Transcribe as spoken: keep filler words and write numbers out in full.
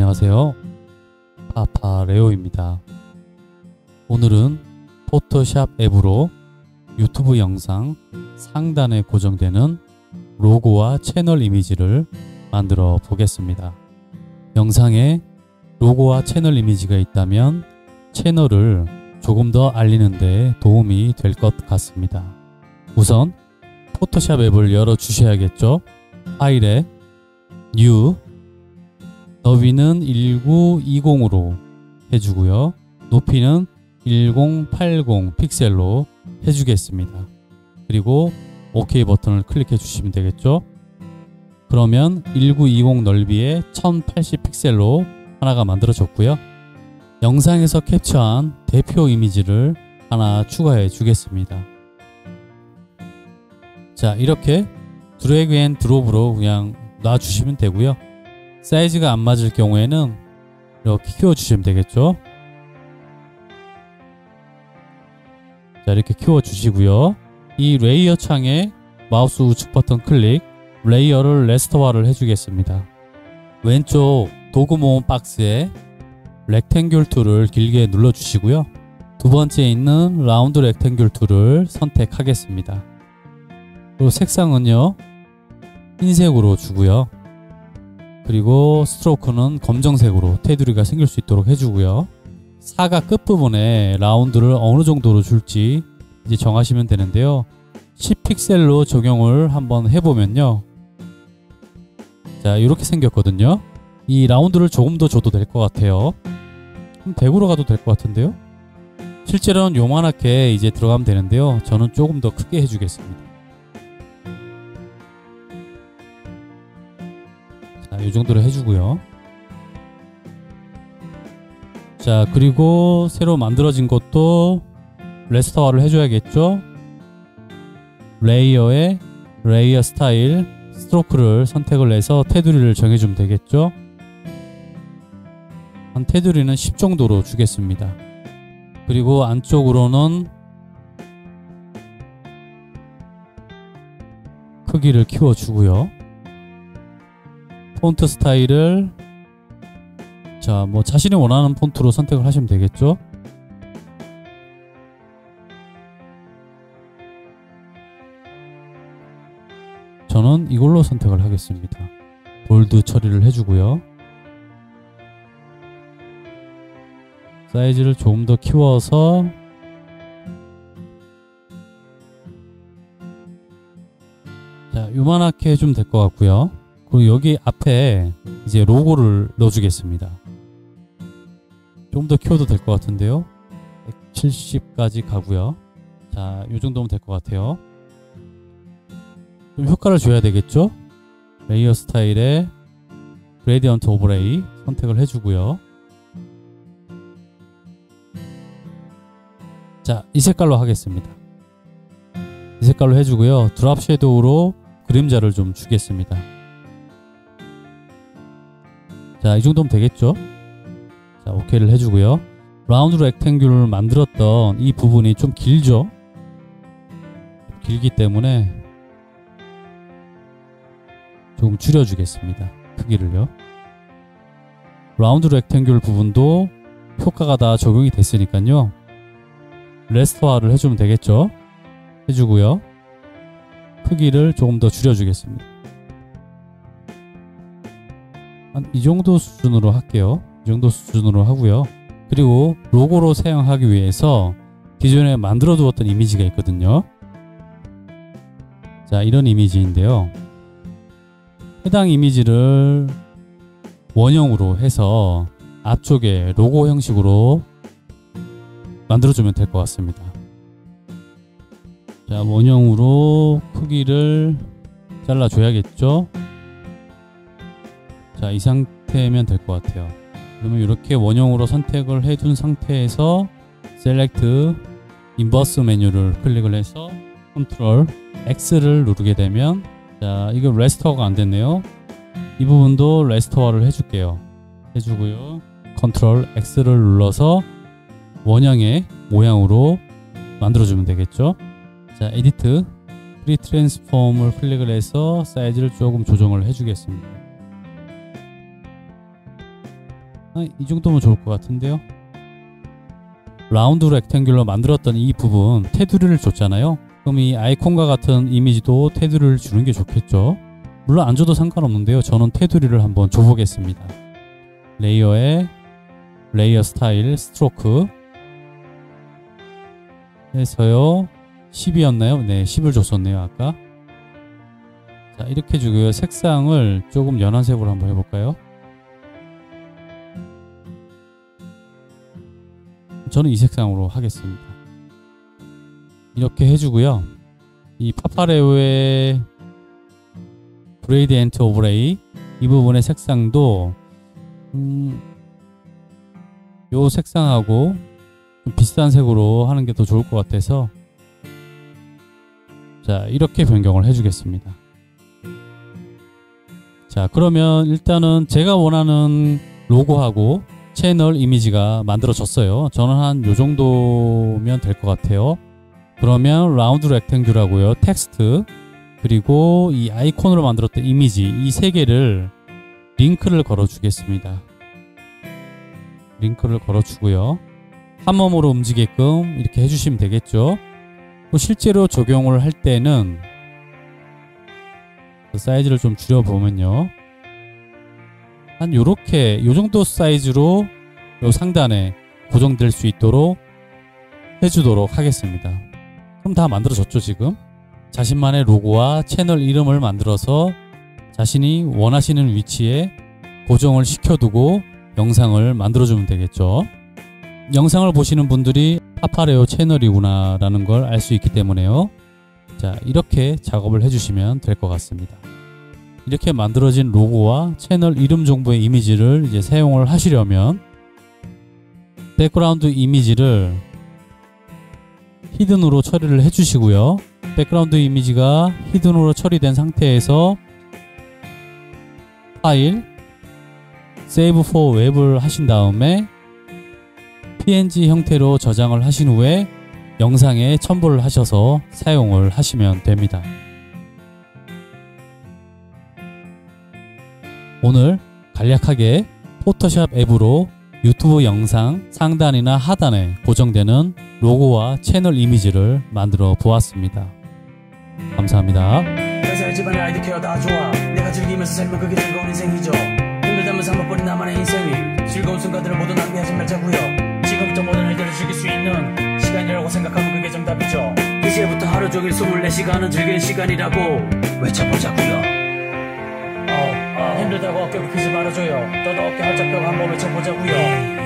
안녕하세요. 파파레오입니다. 오늘은 포토샵 앱으로 유튜브 영상 상단에 고정되는 로고와 채널 이미지를 만들어 보겠습니다. 영상에 로고와 채널 이미지가 있다면 채널을 조금 더 알리는 데 도움이 될 것 같습니다. 우선 포토샵 앱을 열어 주셔야겠죠. 파일에 New, 너비는 천구백이십으로 해주고요. 높이는 천팔십 픽셀로 해주겠습니다. 그리고 OK 버튼을 클릭해 주시면 되겠죠. 그러면 천구백이십 넓이에 천팔십 픽셀로 하나가 만들어졌고요. 영상에서 캡처한 대표 이미지를 하나 추가해 주겠습니다. 자, 이렇게 드래그 앤 드롭으로 그냥 놔주시면 되고요. 사이즈가 안 맞을 경우에는 이렇게 키워주시면 되겠죠. 자, 이렇게 키워주시고요. 이 레이어 창에 마우스 우측 버튼 클릭, 레이어를 레스터화를 해주겠습니다. 왼쪽 도구 모음 박스에 렉탱귤 툴을 길게 눌러주시고요. 두 번째에 있는 라운드 렉탱귤 툴을 선택하겠습니다. 그리고 색상은요, 흰색으로 주고요. 그리고 스트로크는 검정색으로 테두리가 생길 수 있도록 해주고요. 사각 끝부분에 라운드를 어느 정도로 줄지 이제 정하시면 되는데요. 십 픽셀로 적용을 한번 해보면요. 자, 이렇게 생겼거든요. 이 라운드를 조금 더 줘도 될 것 같아요. 백으로 가도 될 것 같은데요. 실제로는 요만하게 이제 들어가면 되는데요. 저는 조금 더 크게 해주겠습니다. 자, 이 정도로 해주고요. 자, 그리고 새로 만들어진 것도 레스터화를 해줘야겠죠. 레이어에 레이어 스타일 스트로크를 선택을 해서 테두리를 정해주면 되겠죠. 한 테두리는 십 정도로 주겠습니다. 그리고 안쪽으로는 크기를 키워주고요. 폰트 스타일을 자, 뭐 자신이 원하는 폰트로 선택을 하시면 되겠죠. 저는 이걸로 선택을 하겠습니다. 볼드 처리를 해주고요. 사이즈를 조금 더 키워서 자, 요만하게 해주면 될 것 같고요. 그리고 여기 앞에 이제 로고를 넣어주겠습니다. 좀 더 키워도 될 것 같은데요. 백칠십까지 가고요. 자, 요 정도면 될 것 같아요. 좀 효과를 줘야 되겠죠. 레이어 스타일에 그레디언트 오버레이 선택을 해주고요. 자, 이 색깔로 하겠습니다. 이 색깔로 해주고요. 드랍 섀도우로 그림자를 좀 주겠습니다. 자, 이 정도면 되겠죠. 자, 오케이를 해주고요. 라운드 렉탱귤을 만들었던 이 부분이 좀 길죠. 길기 때문에 조금 줄여주겠습니다. 크기를요. 라운드 렉탱귤 부분도 효과가 다 적용이 됐으니까요. 레스터화를 해주면 되겠죠. 해주고요. 크기를 조금 더 줄여주겠습니다. 한 이 정도 수준으로 할게요. 이 정도 수준으로 하고요. 그리고 로고로 사용하기 위해서 기존에 만들어 두었던 이미지가 있거든요. 자, 이런 이미지인데요. 해당 이미지를 원형으로 해서 앞쪽에 로고 형식으로 만들어주면 될 것 같습니다. 자, 원형으로 크기를 잘라줘야겠죠. 자, 이 상태면 될 것 같아요. 그러면 이렇게 원형으로 선택을 해둔 상태에서 셀렉트 인버스 메뉴를 클릭을 해서 컨트롤 X를 누르게 되면 자, 이거 레스터화가 안 됐네요. 이 부분도 레스터화를 해줄게요. 해주고요. 컨트롤 X를 눌러서 원형의 모양으로 만들어주면 되겠죠. 자, 에디트 프리 트랜스폼을 클릭을 해서 사이즈를 조금 조정을 해주겠습니다. 아, 이 정도면 좋을 것 같은데요. 라운드 렉탱귤러 만들었던 이 부분 테두리를 줬잖아요. 그럼 이 아이콘과 같은 이미지도 테두리를 주는 게 좋겠죠. 물론 안 줘도 상관없는데요. 저는 테두리를 한번 줘보겠습니다. 레이어에 레이어 스타일 스트로크 해서요. 십이었나요? 네, 십을 줬었네요. 아까. 자, 이렇게 주고요. 색상을 조금 연한 색으로 한번 해볼까요? 저는 이 색상으로 하겠습니다. 이렇게 해주고요. 이 파파레오의 그레이디엔트 오버레이 이 부분의 색상도 음, 요 색상하고 좀 비슷한 색으로 하는 게 더 좋을 것 같아서 자, 이렇게 변경을 해주겠습니다. 자, 그러면 일단은 제가 원하는 로고하고 채널 이미지가 만들어졌어요. 저는 한 요 정도면 될 것 같아요. 그러면 라운드 렉탱귤하고요, 텍스트, 그리고 이 아이콘으로 만들었던 이미지, 이 세 개를 링크를 걸어 주겠습니다. 링크를 걸어 주고요. 한 몸으로 움직이게끔 이렇게 해주시면 되겠죠. 또 실제로 적용을 할 때는 사이즈를 좀 줄여보면요, 한 요렇게 요정도 사이즈로 요 상단에 고정될 수 있도록 해주도록 하겠습니다. 그럼 다 만들어졌죠. 지금 자신만의 로고와 채널 이름을 만들어서 자신이 원하시는 위치에 고정을 시켜두고 영상을 만들어주면 되겠죠. 영상을 보시는 분들이 파파레오 채널이구나 라는 걸 알 수 있기 때문에요. 자, 이렇게 작업을 해주시면 될 것 같습니다. 이렇게 만들어진 로고와 채널 이름 정보의 이미지를 이제 사용을 하시려면 백그라운드 이미지를 히든으로 처리를 해주시고요. 백그라운드 이미지가 히든으로 처리된 상태에서 파일 Save for Web을 하신 다음에 피엔지 형태로 저장을 하신 후에 영상에 첨부를 하셔서 사용을 하시면 됩니다. 오늘 간략하게 포토샵 앱으로 유튜브 영상 상단이나 하단에 고정되는 로고와 채널 이미지를 만들어 보았습니다. 감사합니다. 회사의 집안의 아이들 케어 다 좋아. 내가 즐기면서 살면 그게 즐거운 인생이죠. 힘들다면서 한번 버린 나만의 인생이 즐거운 순간들을 모두 낭비하지 말자고요. 지금부터 모든 일들을 즐길 수 있는 시간이라고 생각하면 그게 정답이죠. 이제부터 하루 종일 스물네 시간은 즐길 시간이라고 외쳐보자고요. 어, 어, 힘들다고 어깨 굽히지 말아줘요. 너도 어깨 활짝 펴고 한번 외쳐보자고요.